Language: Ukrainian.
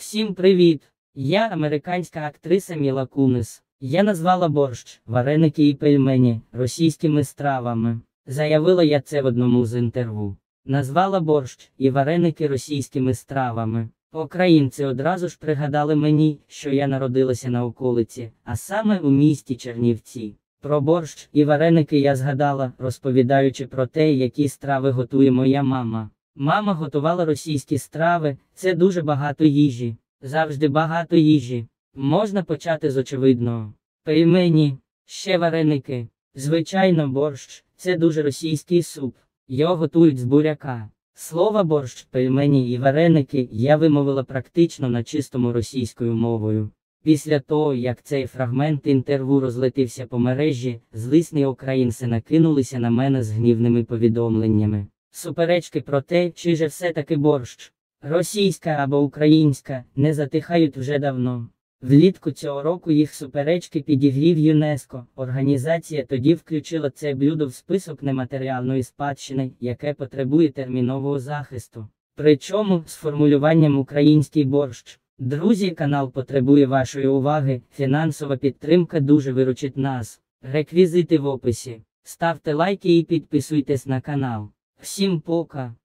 Всім привіт! Я американська актриса Міла Кунис. Я назвала борщ, вареники і пельмені російськими стравами. Заявила я це в одному з інтерв'ю. Назвала борщ і вареники російськими стравами. Українці одразу ж пригадали мені, що я народилася на околиці, а саме у місті Чернівці. Про борщ і вареники я згадала, розповідаючи про те, які страви готує моя мама. Мама готувала російські страви, це дуже багато їжі. Завжди багато їжі. Можна почати з очевидного. Пельмені, ще вареники. Звичайно, борщ – це дуже російський суп. Його готують з буряка. Слово борщ, пельмені і вареники я вимовила практично на чистому російською мовою. Після того, як цей фрагмент інтерв'ю розлетівся по мережі, злісні українці накинулися на мене з гнівними повідомленнями. Суперечки про те, чи же все-таки борщ, російська або українська, не затихають вже давно. Влітку цього року їх суперечки підігрів ЮНЕСКО. Організація тоді включила це блюдо в список нематеріальної спадщини, яке потребує термінового захисту. Причому з формулюванням «український борщ». Друзі, канал потребує вашої уваги, фінансова підтримка дуже виручить нас. Реквізити в описі. Ставте лайки і підписуйтесь на канал. Всім пока!